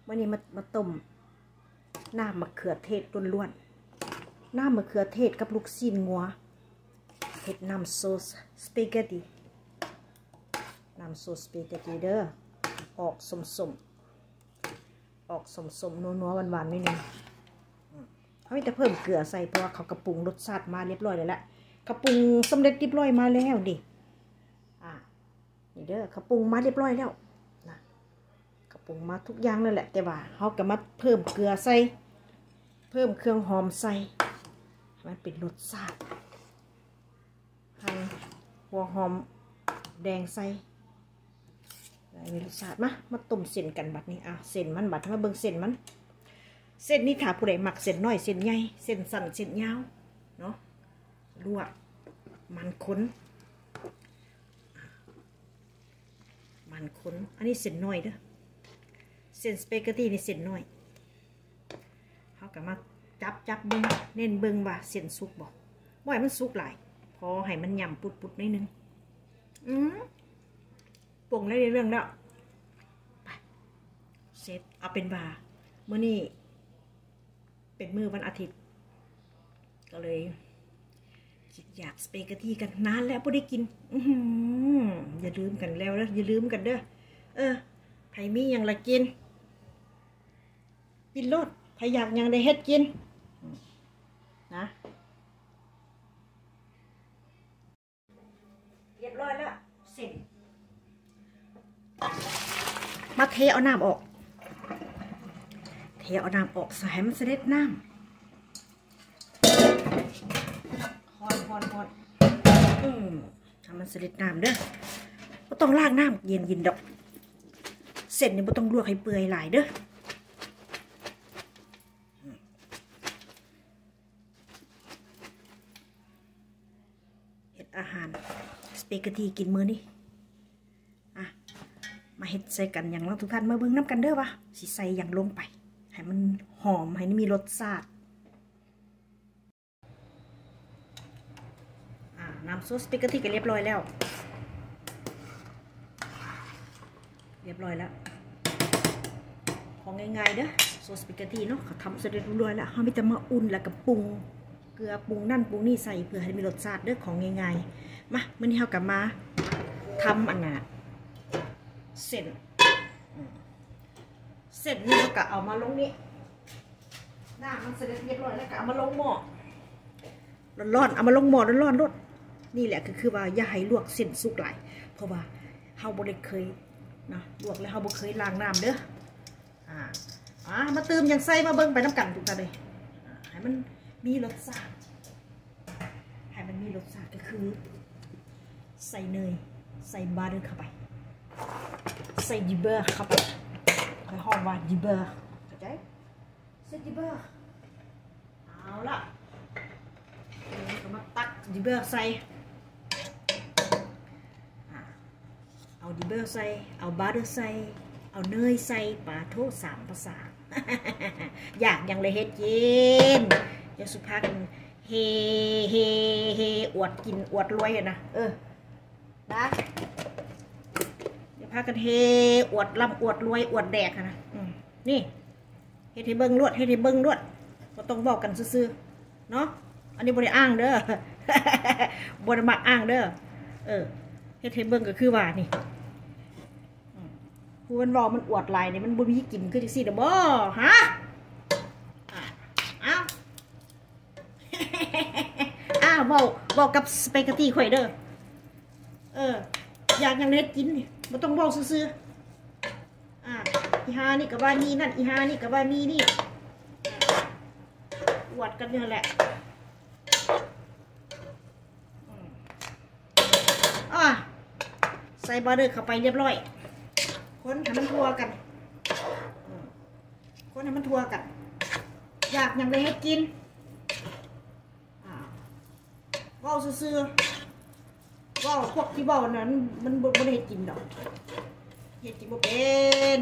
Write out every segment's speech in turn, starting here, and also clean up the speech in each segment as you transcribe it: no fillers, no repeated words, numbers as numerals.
วันนี้มาต้มน้ำมะเขือเทศล้วนๆน้ำมะเขือเทศกับลูกชิ้นงัวเฮ็ดน้ำโซสสปาเกตตีน้ำโซสสปาเกตตีเด้อออกสมนัวๆหวานๆนิดนึงเขาจะเพิ่มเกลือใส่เพราะว่าเขากระปุงรสชาติมาเรียบร้อยแล้วแหละกระปุงสำเร็จเรียบร้อยมาแล้วดินี่เด้อกระปุงมาเรียบร้อยแล้วนะกระปุงมาทุกอย่างนั่นแหละแต่ว่าเขาก็มาเพิ่มเกลือใส่เพิ่มเครื่องหอมใส่มันเป็นรสชาติหั่นหัวหอมแดงใส่มีรสชาติมาต้มเส้นกันบัดนี้เส้นมันบัดมาเบิ่งเส้นมันเส้นนี้ถ้าผู้ใดหมักเส้นน้อยเส้นใหญ่เส้นสั้นเส้นยาวเนาะลวกมันข้นอันนี้เส้นน้อยเด้อเส้นสปาเกตตี้นี่เส้นน้อยเขาก็มาจับเบิ่งเน้นเบิ่งว่าเส้นสุกบ่ให้มันสุกหลายพอให้มันหย่ำปุดๆนิดนึงปรุงได้เรื่องแล้วไปเสร็จเอาเป็นว่าเมื่อนี้เป็นมื้อวันอาทิตย์ก็เลยอยากสปาเกตตี้กันนานแล้วไม่ได้กินอย่าลืมกันแล้วนะอย่าลืมกันเด้อใครมีอย่างละกินโลดใครอยากยังได้เฮ็ดกินนะเรียบร้อยแล้วเสร็จมาเทเอาน้ำออกใส่ให้มันเสด็จน้ำฮอนทำมันเสด็จน้ำเด้อไม่ต้องล้างน้ำเย็นดอกเส้นนี่ไม่ต้องลวกให้เปื่อยหลายเด้อเฮ็ดอาหารสปาเกตตีกินมื้อนี้มาเฮ็ดใส่กันอย่างเราทุกท่านมาเบิ่งน้ำกันเด้อวะสิใส่อย่างลงไปให้มันหอมให้มีรสชาติน้ำซอสสปาเกตตี้ก็เรียบร้อยแล้วของง่ายๆเด้อซอสสปาเกตตี้เนาะเขาทำเสร็จเรียบร้อยแล้วเขาไม่จะมาอุ่นแล้วก็ปรุงเกลือปรุงนั่นปรุงนี่ใส่เพื่อให้มีรสชาติเด้อของง่ายๆมาเมื่อนี้เขากลับมาทำอันน่ะเส้นนี่เราก็เอามาลงนี้น้ำมันเสร็จเรียบร้อยแล้วก็เอามาลงหม้อร้อนๆเอามาลงหม้อร้อนๆรสนี่แหละคือว่าอย่าให้ลวกเส้นสุกหลายเพราะว่าเฮาบ่ได้เคยนะลวกแล้วเฮาบ่เคยล้างน้ำเด้อมาเติมอย่างใส่มาเบิ่งไปน้ำกันทุกท่านเลยให้มันมีรสชาติก็คือใส่เนยใส่บาร์เดอร์เข้าไปใส่ดิเบอร์เข้าไปในห้องว่าดิเบอร์เข้าใจใส่ดิเบอร์เอาละก็มาตักดิเบอร์ใส่เอาดิเบอร์ใส่เอาบาร์เดอร์ใส่เอาเนยใส่ปลาโท3 ภาษา อยากยังเลยเฮ็ดกินอย่าสุภาพกันเฮอวดกินอวดรวยนะนะพากันเฮอวดร่ำอวดรวยอวดแดกนะนี่เฮ็ดให้เบิ้งรวดก็ต้องบอกกันซื่อๆเนาะอันนี้บริอ้างเด้อบริมาอ้างเด้อเฮ็ดให้เบิ้งก็คือว่านี่ผู้มันบอกมันอวดลายนี่มันบ่มีกินคือจังซี่เด้อบ่ฮะบอกกับสปาเกตตี้ข่อยเด้ออยากยังเฮ็ดกินนี่บ่ต้องบอกซื่ออีฮานี่กับว่านี่นั่นอีฮานี่กับว่ามีนี่อวดกันนี่แหละใส่บาร์เดอร์เข้าไปเรียบร้อยคนให้มันทั่วกันอยากยังได้ให้กินว่าวซื่อว่าวพวกที่ว่าวนั้นมันบ่ได้ให้กินดอกเฮ็ดกินบ่เป็น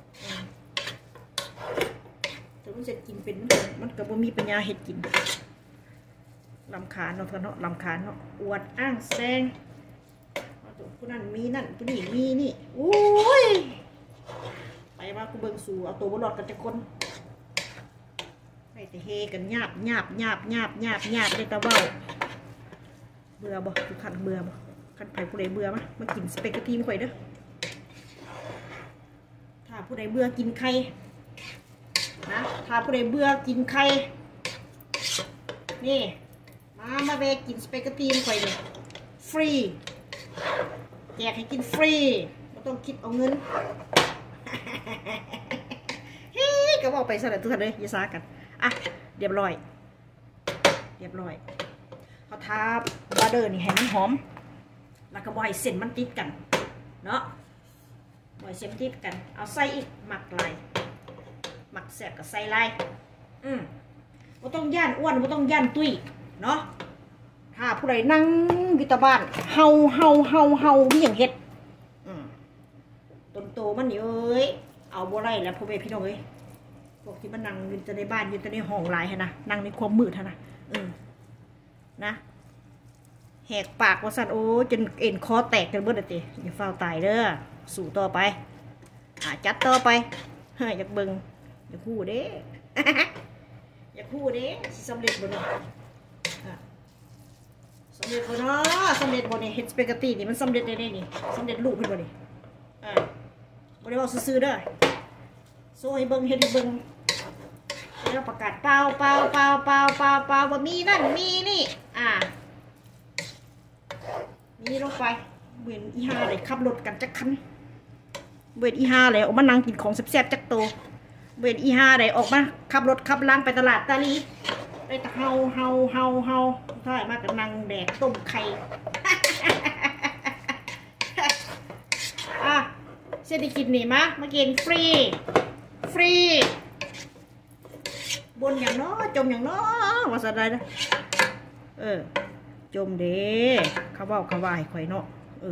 แต่มันจะกินเป็นมันก็บ่มีปัญญาเฮ็ดกินรำคาญเนาะรำคาญเนาะอวดอ้างแซงผู้นั้นมีนั่นผู้นี้มีนี่โอ้ยไปมากูเบิ่งสู่เอาตัวบอลอดกันจะคนให้แต่เฮกันหยาบได้ตะเบ้าเบื่อบ่ทุกขันเบื่อบ่ขันไผ่ผู้ใดเบื่อมากินสเปกเกตตีมข่อยเด้อถ้าผู้ใดเบื่อกินไข่นะถ้าผู้ใดเบื่อกินไข่นี่มาเวกินสเปกเกตตีมข่อยเลยฟรีแจกให้กินฟรีไม่ต้องคิดเอาเงินเฮ้ยก็บอกไปซะเลยทุกท่านเลยอย่าซ่ากันอ่ะเรียบร้อยเขาทาบาเดอร์นี่ให้มันหอมแล้วก็บ่อยเส้นมันติดกันเนาะบ่อยเส้นติดกันเอาใส่อีกหมักลายหมักแสบกับใส่ลายบ่ต้องย่านอ้วนบ่ต้องย่านตุ้ยเนาะถ้าผู้ใดนั่งอยู่ตะบ้านเฮามีอย่างเฮ็ดต้นโตมันนี่เอ้ยเอาบ่ไรแล้วพ่อแม่พี่น้องเอ้ยพวกที่มันนั่งอยู่แต่ในบ้านอยู่แต่ในห้องหลายฮะนะนั่งในความมืดฮะนะนะแหกปากว่าสั่นโอ้จนเอ็นคอแตกกันเบิดเลยติอย่าเฝ้าตายเด้อสู่ต่อไปจัดต่อไปอยากเบิ่งอยากคู่เด้อยากคู่เด้สิสำเร็จบ่เนาะสำเร็จบ่เนาะสำเร็จบ่เนี่ยเฮ็ดสปาเกตตี้นี่มันสำเร็จได้นี่สำเร็จรูปเพิ่นบ่นี่บ่ได้บอกซื่อๆเด้อโซ่ให้เบิ่งเฮ็ดให้เบิ่งแล้วประกาศเปล่าว่ามีนั่นมีนี่นี่ลงไปเว้นอีห่าเลยขับรถกันจักคันเว้นอีห่าเลยออกมานั่งกินของแซ่บๆจักโตเว้นอีห่าเลยออกมาขับรถขับล้างไปตลาดตาลีไปตะเฮาถ้ามากับนางแดกต้มไข่เศรษฐกิจนี่มากินฟรีบนอย่างน้อจมอย่างน้อว่าสัตว์ใดนะจมเด้เขาว่าให้ข่อยเนาะ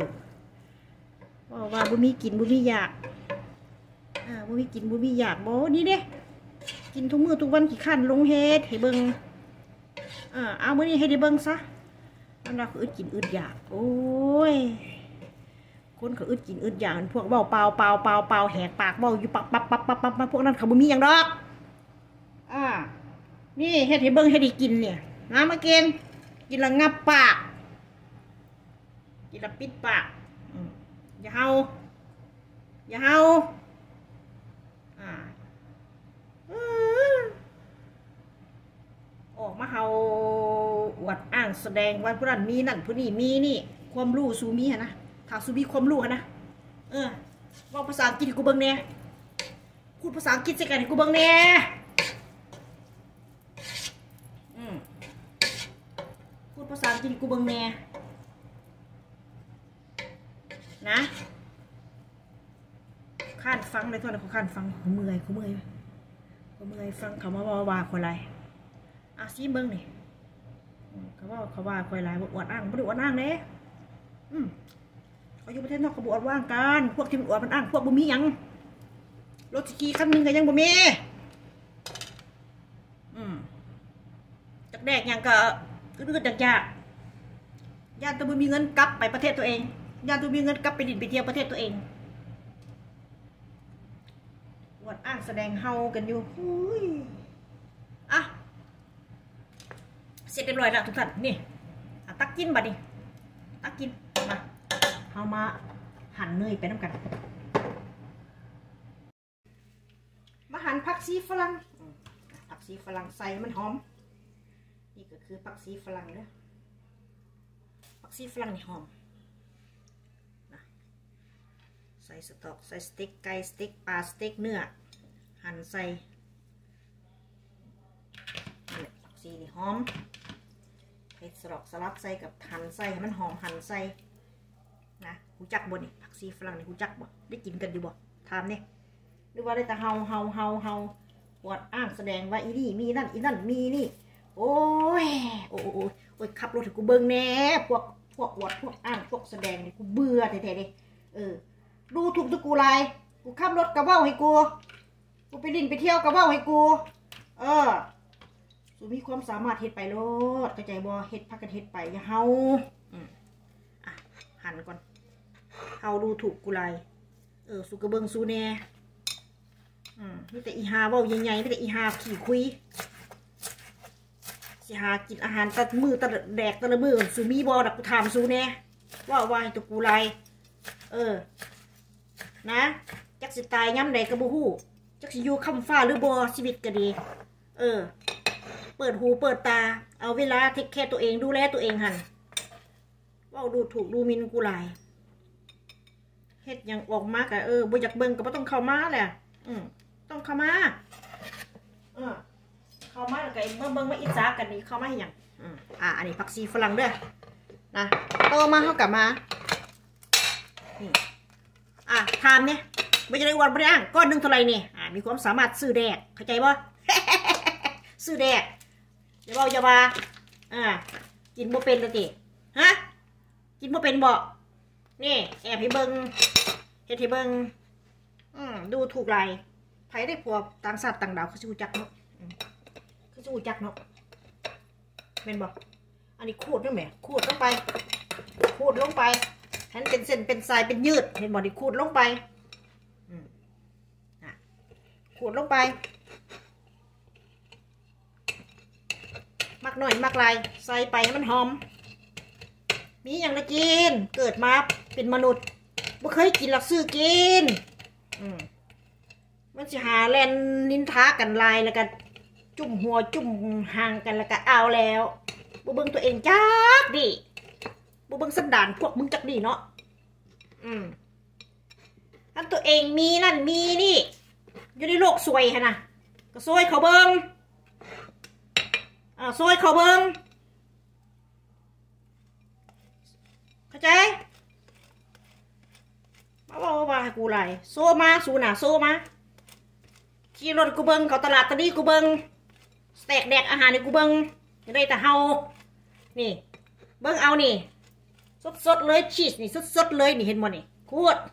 ว่าบุมีกินบุมีอยากบุมีกินบุมีอยากบ่นี่เด้กินทุกมื้อทุกวันขี้ข้านลงเฮ็ดให้เบิ่งเอามื้อนี้ให้ได้เบิ่งซะมันว่าคืออึดกินอึดอยากโอ้ยคนเขาอึดกินอึดอยากพวกเบ้าเปล่าแหกปากเบ้าอยู่ปับพวกนั้นเขาบ่มีอย่างดอกนี่เฮ็ดให้เบิ่งให้ได้กินเนี่ยมากินแล้วงับปากกินแล้วปิดปากอย่าเฮาออกมาเฮาอวดอ้างแสดงว่าผู้นั้นมีนั่นผู้นี้มีนี่ความรู้สูมีฮะนะถ้าสูมีความรู้ฮะนะว่าภาษาอังกฤษกูเบิ่งแน่พูดภาษาอังกฤษใส่กันกูเบิ่งแน่พูดภาษาอังกฤษกูเบิ่งแน่นะข้านฟังเลยทุกคนเขาข้านฟังเขาเมื่อยฟังเขามาว่าคนไรซีเบิ่งนี่เขาว่าคนไรบอกอวดอ้างไม่ได้อวดอ้างเด้เขาอยู่ประเทศนอกเขาบอวดว่างกันพวกที่อวดมันอ้างพวกบุมียังรถสกีคันนึงก็ยังบุมีจากแดกยังก็อึดจากยากญาติตัวมีเงินกลับไปประเทศตัวเองญาติตัวมีเงินกลับไปดินไปเที่ยวประเทศตัวเองอวดอ้างแสดงเฮากันอยู่เสร็จเรียบร้อยแล้วทุกท่านนี่ตักกินบัดนี้ตักกินมาเอามาหั่นเนยไปน้ำกันมาหั่นผักชีฝรั่งใส่มันหอมนี่ก็คือผักชีฝรั่งเด้อผักชีฝรั่งนี่หอมนะใส่สต๊อกใส่สเต็กไก่สเต็กปลาสเต็กเนื้อหั่นใส่ผักชีนี่หอมเผ็ดสลัดใส่กับหั่นใส่ให้มันหอมหั่นใส่นะหูจักบ่นี่ผักชีฝรั่งนี่หูจักบ่ได้กินกันอยู่บ่ถามเนี่ยหรือว่าได้แต่เฮาปวดอ้างแสดงว่าอีนี่มีนั่นอีนั่นมีนี่โอ้ยขับรถถึงกูเบิ่งแน่พวกอวดพวกอ้างพวกแสดงนี่กูเบื่อแท้ๆเลยดูถูกตะกูไรกูขับรถกระเบ้าให้กูไปดินไปเที่ยวกระเบ้าให้กูสูมีความสามารถเฮ็ดไปโลดกระจายบ่เฮ็ดพักกันเฮ็ดไปอย่าเฮาหั่นก่อนเฮาดูถูกกูไรสูกระเบิงสูแน่มีแต่อีหาเว้าใหญ่ๆมีแต่อีหาขี่คุยสิหากินอาหารตะมือตะแดกตะละมือสูมีบอดักกูถามสูแน่ว่าตัวกูไรนะจักสิตายย้ำใดกระบูฮู้จักสิอยู่คำฟ้าหรือบอชีวิตก็ดีเปิดหูเปิดตาเอาเวลาเทคแคร์ตัวเองดูแลตัวเองหันว่าดูถูกดูมินกูไรเฮ็ดยังออกมากะบ่อยากเบิ่งก็บ่ต้องเข้ามาแหละต้องเข้ามาเข้ามาแล้วก็เบิ่งมาอิจฉากันนี่เข้ามาให้หยังอันนี้ผักชีฝรั่งเด้อนะโตมาเฮากลับมานี่ทานเนี่ยไม่จะได้วันไม่ได้อ่างก้อนนึงเท่าไรเนี่ยมีความสามารถซื้อแดกเข้าใจบ่ ซื้อแดกอย่าบอกอย่าว่ากินบ่เป็นละติฮะกินบ่เป็นบ่นี่แอบให้เบิ่งเฮ็ดให้เบิ่งดูถูกไรไผได้พวกต่างชาติต่างดาวเขาชูจักเนาะเขาชูจักเนาะเป็นบ่อันนี้ขูดด้วยไหมขูดลงไปขูดลงไปให้เป็นเส้นเป็นสายเป็นยืดเห็นบ่ดิขูดลงไปขูดลงไปมักหน่อยมักลายใส่ไปให้มันหอมมีอย่างละกินเกิดมาเป็นมนุษย์ไม่เคยกินหลักซื้อกินมันจะหาแลนนินทากันลายแล้วกันจุ่มหัวจุ่มห่างกันแล้วก็เอาแล้วบุเบิงตัวเองจักดิบุเบิงสันดานพวกมึงจักดิเนาะท่านตัวเองมีนั่นมีนี่อยู่ในโลกสวยฮะนะก็ซวยเขาเบิงซวยเขาเบิงเข้าใจมาให้กูไรโซมาสูน่ะโซมาขี่รถกูเบิงเขาตลาดตะดีกูเบิงสเต็กแดกอาหารในกูเบิงยังได้แต่เฮานี่เบิงเอานี่สดเลยชีสนี่สดเลยนี่เห็นมั้ยนี่ขวด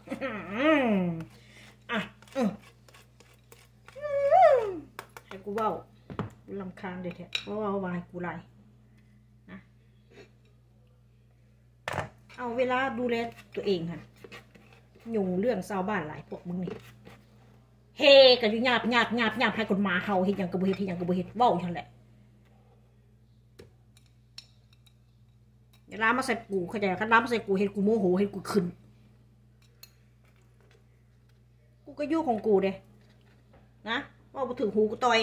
ให้กูเว้าลำคาญเด็ดแท้ว่าให้กูไรนะเอาเวลาดูแลตัวเองค่ะยุ่งเรื่องชาวบ้านหลายพวกมึงนี่เฮกันอยู่หยาบให้คนมาเฮาเฮ็ดหยังกระบุเฮ็ดเว้าฉันแหละอย่าล้ามาใส่กูเข้าใจกันล้ามาใส่กูเฮ็ดกูโมโหเฮ็ดกูขึ้นกูก็ยุ่งของกูเด้นะว่าบ่ถึงหูกูต่อย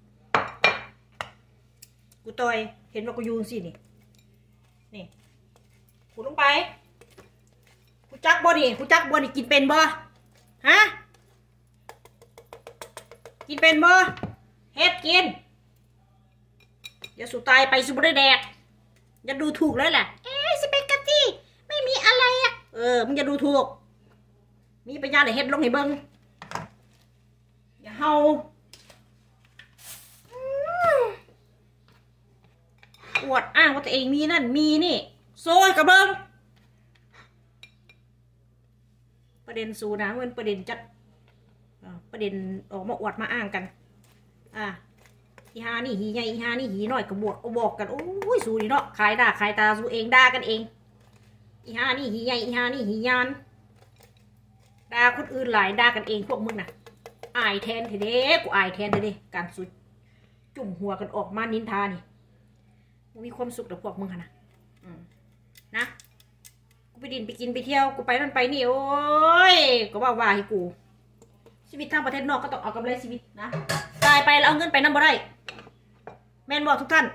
เห็นว่ากูยุ่งสินี่กูลงไปกูจักบ่นี่กินเป็นบ่ฮะกินเป็นบ่เฮ็ดกินอย่าสุดตายไปสุบได้แดกอย่าดูถูกเลยแหละสเปกตี้ไม่มีอะไรอ่ะมึงอย่าดูถูกมีปัญญาเลยเฮ็ดลงให้เบิ่งอย่าเฮาอวดอ้างว่าตัวเองมีนั่นมีนี่โซ่กับเบิ่งประเด็นสูนะเว้นประเด็นจัดประเด็นออกมาอวดมาอ้างกันอีฮานี่หีใหญ่อีฮานี่หีน้อยก็บอกกันโอ้ยสูนี่เนาะขายตาสูเองด่ากันเองอีฮานี่หีใหญ่อีฮานี่หียานด่าคนอื่นหลายด่ากันเองพวกมึงน่ะอายแทนเถอะเด้กูอายแทนเถอะเด้การสุดจุ่มหัวกันออกมานินทานี่มีความสุขกับพวกมึงนะนะกูไปดินไปกินไปเที่ยวกูไปนั่นไปนี่โอ้ยก็ว่าให้กูชีวิตทางประเทศนอกก็ต้องเอากำไรชีวิตนะตายไปแล้วเอาเงินไปนั่นบ่ได้แม่นบอกทุกท่าน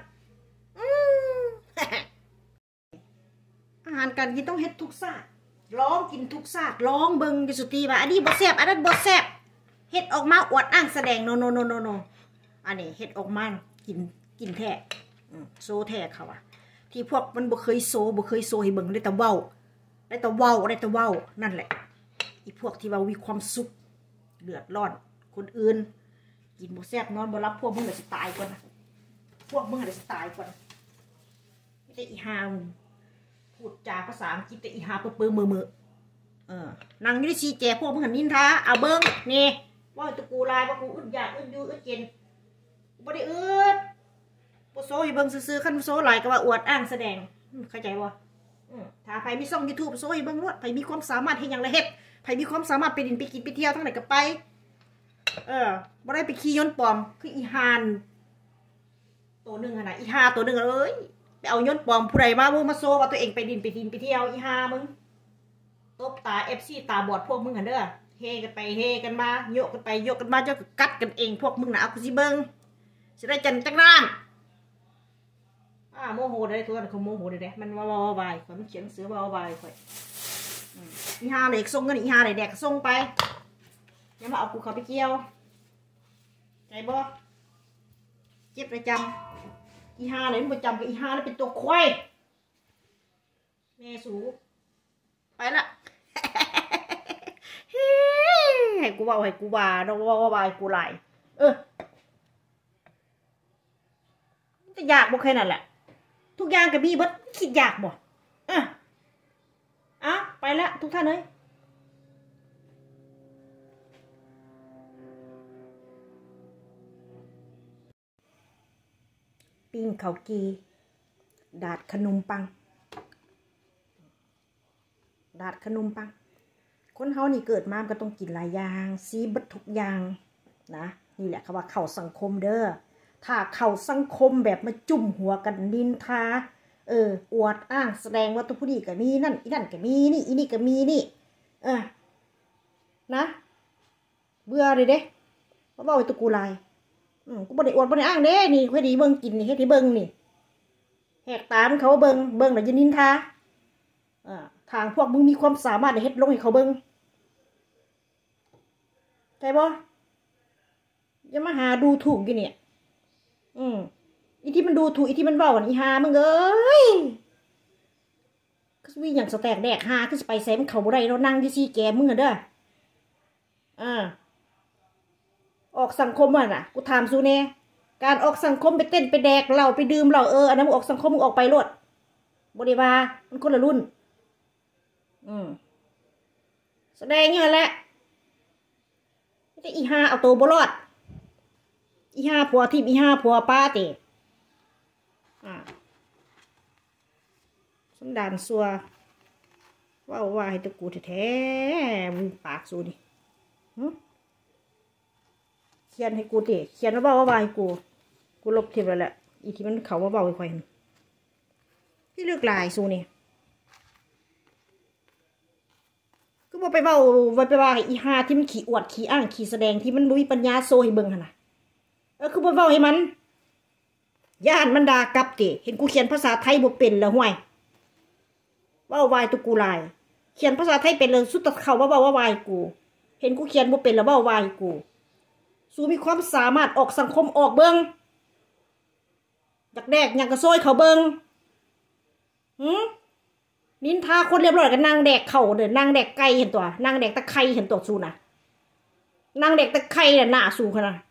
อาหารการกินต้องเฮ็ดทุกศาสตร์ร้องกินทุกศาสตร์ร้องเบิ่งกิสุตีว่าอันนี้บ่แซ่บอันนั้นบ่แซ่บเฮ็ดออกมาอวดอ้างแสดงโนอันนี้เฮ็ดออกมากินแท้โซแท้เขาอะที่พวกมันบ่เคยโซให้เบิ่งได้แต่เว้านั่นแหละอีพวกที่ว่ามีความสุขเดือดร้อนคนอื่นกินบ่แซ่บนอนบ่รับพวกมึงจะตายก่อนนะพวกมึงจะตายก่อนไม่ได้อีหาพูดจาภาษาอังกฤษแต่อีหาเปื้อมือนั่งอยู่ในซีแจพวกมึงหันนินทาเอาเบิ้งนี่ว่าตะกูลายว่ากูอึดอยากอึดยูอึดเย็นบ่ได้อึดบ่โซ่ให้เบิ้งซื้อขั้นโซ่หลายก็ว่าอวดอ้างแสดงเข้าใจวะถ้าใครมีช่อง YouTube โซ่ให้เบิ้งรวดใครมีความสามารถให้อย่างไรเฮ็ดใครมีความสามารถไปดินไปกินไปเที่ยวทั้งไหนก็ไปบ่ได้ไปขี่ยนต์ปลอมคืออีฮานตัวหนึ่งนะอีฮาตัวหนึ่งเอ้ยไปเอายนต์ปลอมผู้ใดมามึงมาโซ่ว่าตัวเองไปดินไปเที่ยวอีฮามึงตบตาFCตาบอดพวกมึงหันเด้อเฮกันไปเฮกันมาโยกกันไปโยกกันมาเจ้าก็กัดกันเองพวกมึงนะเอากูสิเบิ้งสิได้จันจังน้ำโมโหได้ตัวนั้นเขาโมโหได้มันว่าวายข่อยมันเขียนเสือว่าวายข่อยอีฮาเด็กส่งกันอีฮาเด็กส่งไปอย่ามาเอากูเขาไปเกี่ยวใจบ่เจ็บประจำอีฮาเลยมันประจำกับอีฮาแล้วเป็นตัวควายแม่สูไปละให้กูว่าให้กูว่าเราว่ากูไหลจะอยากบ่แค่นั้นแหละทุกอย่างก็มีเบิดคิดอยากบ่ไปละทุกท่านเลยปิ้งข้าวกีดาดขนมปังคนเฮานี่เกิดมาก็ต้องกินหลายอย่างซีบัดทุกอย่างนะนี่แหละคำว่าเข้าสังคมเด้อถ้าเข้าสังคมแบบมาจุ่มหัวกันนินทาอวดอ้างแสดงว่าตัวผู้ดีก็มีนั่นอีนั่นก็มีนี่อีนี่ก็มีนี่นะเบื่อเลยเด้เพราะว่าไอ้ตัวกูลายกูบ่ได้อวดบ่ได้อ้างเด้นี่ค่อยดีเบิ่งกินนี่เฮ็ดให้เบิ่งนี่แหกตามเขาเบิ่งแล้วจะนินทาทางพวกมึงมีความสามารถในเฮ็ดลงให้เขาเบิ่งใช่บ่อย่ามาหาดูถูกอยู่เนี่ยอีที่มันดูถูกอีที่มันเว้ากันอีหามึงเอ้ยก็สิอย่างสแตกแดกหาคือสิไปใส่มันเข้าบ่ได้เรานั่งอยู่ซี่แกมึงเด้อออกสังคมน่ะกูถามซูแน่การออกสังคมไปเต้นไปแดกเหล้าไปดื่มเหล้าอันนั้นมึงออกสังคมมึงออกไปโลดบ่ได้ว่ามันคนละรุ่นแสดงอย่างนั้นแหละไม่ได้อีห้าเอาตัวบ่รอดอีห้าผัวทิพย์อีห้าผัวป้าเตะสันดานซัวว่าให้ตะกูแท้ๆมึงปากสูดิเขียนให้กูเตะเขียนว่าให้กูลบทิพย์แล้วแหละอีที่มันเขาว่าเบาให้ค่อยที่เลือกลายสูนี่ก็บอกไปเบาไปว่าอีฮาที่มันขี่อวดขี่อ้างขี่แสดงที่มันรู้ปัญญาโซให้เบิ่งหั่นน่ะคือบ่เว้าให้มันย่านมันด่ากลับติเห็นกูเขียนภาษาไทยบ่เป็นแล้วห่วยเว้าวายตุกูลายเขียนภาษาไทยเป็นเลยสุดตะเข้าว่าเว้าวายกูเห็นกูเขียนบ่เป็นแล้วเว้าวายกูสู้มีความสามารถออกสังคมออกเบิ่งอยากแดกอยากกระโซยเขาเบิ่งนินทาคนเรียบร้อยกันนางแดกเข่าเด้อนางแดกไก่เห็นตัวนางแดกตะไคร้เห็นตัวสูนะนางแดกตะไคร้น่ะหน้าสูขนาด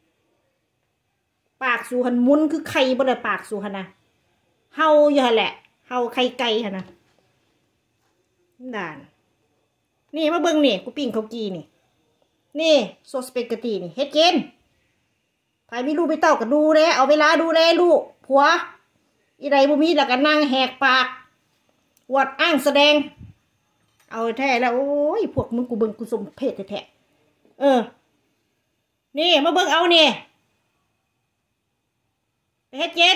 ปากสูหันมุนคือไข่บ่ได้ปากสูขนาดเฮาอยู่หั่นแหละเฮาไข่ไก่หั่นนะด่านนี่มาเบิ่งนี่กูปิ้งข้าวกีนี่โซสเปเกตตีนี่เฮ็ดกินใครมีลูกมีเต้าก็ดูแลเอาเวลาดูแลลูกผัวอีใดบ่มีแล้วก็นั่งแหกปากอวดอ้างแสดงเอาแท้แล้วโอ้ยพวกมึงกูเบิ่งกูสมเพศแท้นี่มาเบิ่งเอาเนี่ยไปเฮ็ดเจน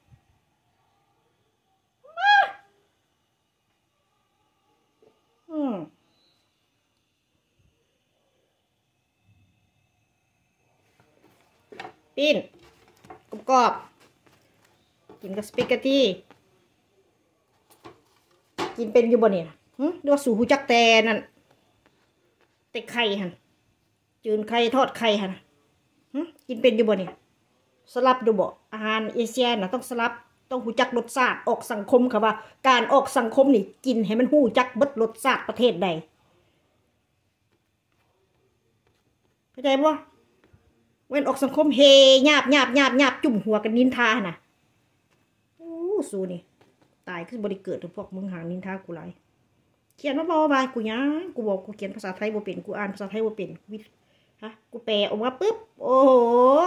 ปิ้นกรอบกินกับสปาเกตตี้กินเป็นอยู่บ่เนี่ยเรียกว่าสู่หูจักแต่นั่นแต่ไข่หันจืนไข่ทอดไข่หันกินเป็นอยู่บ่เนี่ยสลับดูบ่อาหารเอเชียน่ะต้องสลับต้องหูจักรสชาติออกสังคมค่ะว่าการออกสังคมนี่กินให้มันหูจักเบิดรสชาติประเทศใดเข้าใจบ่เว้นออกสังคมเฮหยาบจุ่มหัวกันนินทาน่ะโอ้สู้นี่ตายคือบริเกิดพวกมึงหางนินทากูไรเขียนว่าบายกูยังกูบอกกูเขียนภาษาไทยบ่เป็นกูอ่านภาษาไทยบ่เป็นกูแปลออกมาปุ๊บโอ้โห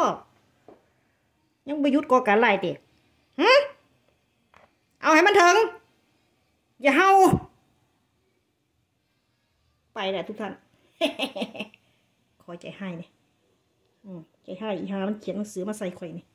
ยังประยุทธ์ก่อการไล่เตะเอาให้มันถึงอย่าเฮาไปแหละทุกท่านคอยใจให้เนี่ยใจให้อีหามันเขียนหนังสือมาใส่ข่อยนี่